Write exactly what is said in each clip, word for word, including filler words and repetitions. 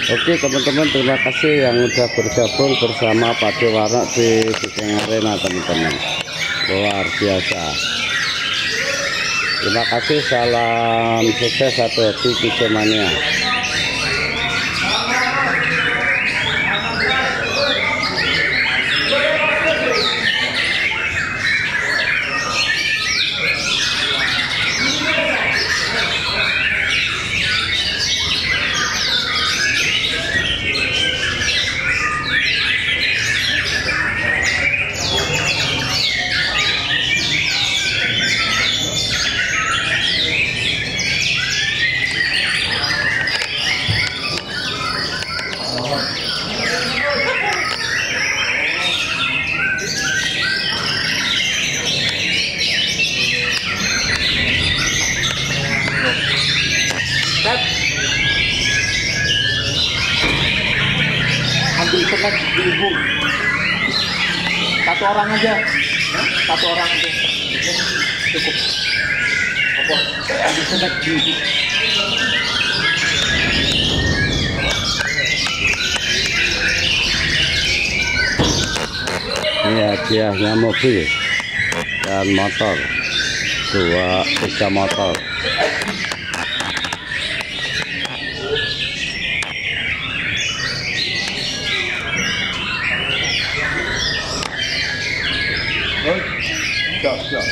Oke teman-teman, terima kasih yang sudah bergabung bersama Pak Dewarna di Sugeng Arena teman-teman. Luar biasa. Terima kasih, salam sukses, satu hati Kijomania. Ambil sekat di ibu, satu orang aja, satu orang aja cukup. Apa? Ambil sekat di ibu. Ini hadiahnya mobil dan motor, dua tiga motor. Siap, siap.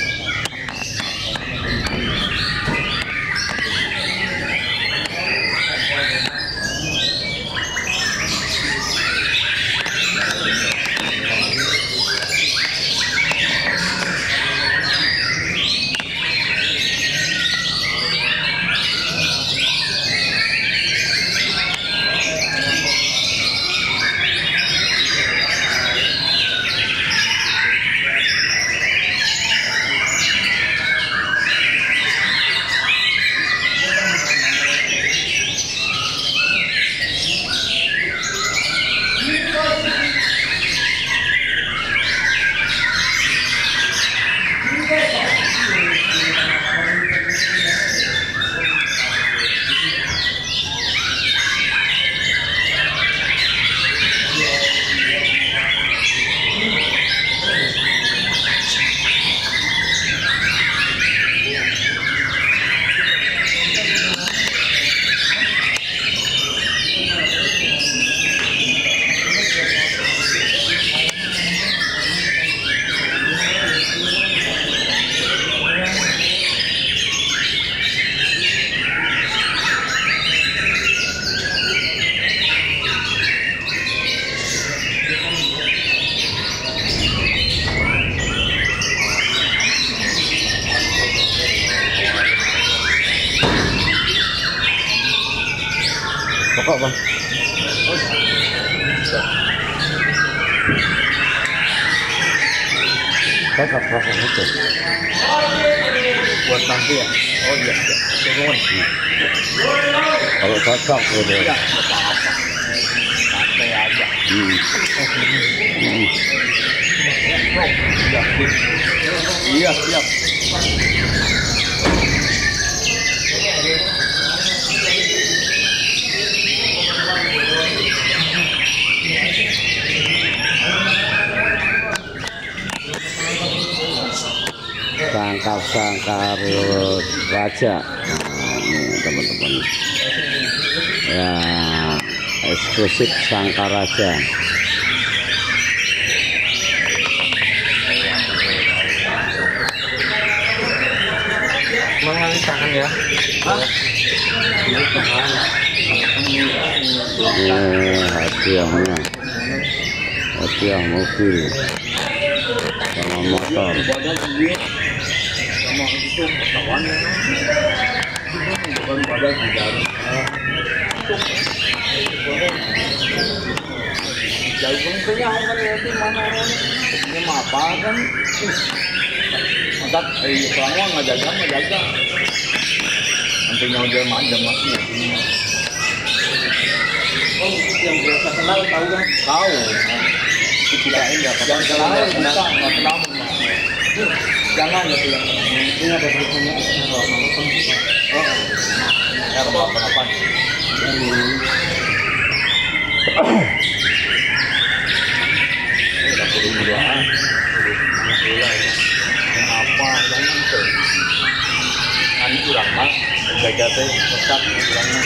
Pokok bang. Cocok proses itu. Buat nanti ya. Oh iya, turun. Kalau cocok udah. Ya, apa-apa. Santai aja. Hmm. Hmm. Iya, siap. Sangkar-sangkar raja, nah, ini teman-teman ya, eksklusif sangkar raja. Mengalir tangan ya. Hah? Ini tangan. Ini hadiahnya, hadiah mobil sama motor. Sama itu pertawannya bukan pada tidak jauh kenyang kan ya itu mana orang ini mah apa kan mantap eh kamu nggak jaga nggak jaga nanti nyawa dia manja masih oh yang biasa kenal tahu kan tahu itu tidak indah jangan kenal bisa nggak kenal jangan gitu yang ini ada tulisannya oh R delapan delapan Udah puluh duaan. Apa jangan tuh. Ani kurang mah jaga teh tetap kurangnya.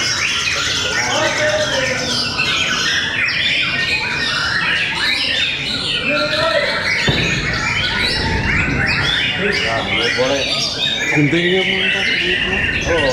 Nah, boleh. Guntingnya mantap gitu. Oh.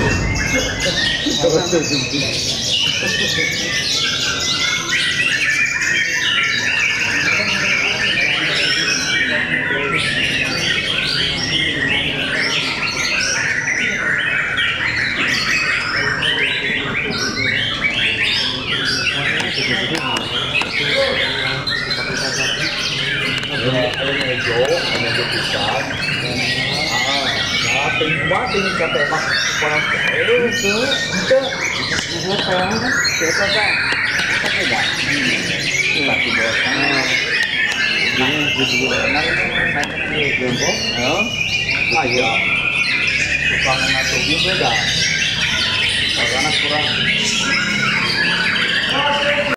Ada mejo, ada mejo pisang. Ah, nah, tinggi banget ini kata emak orang itu, itu, itu, siapa kan? Siapa kan? Laki bos. Nah, itu benar. Saya ini jempol. Ah, iya. Tukang ngaturin beda. Karena kurang.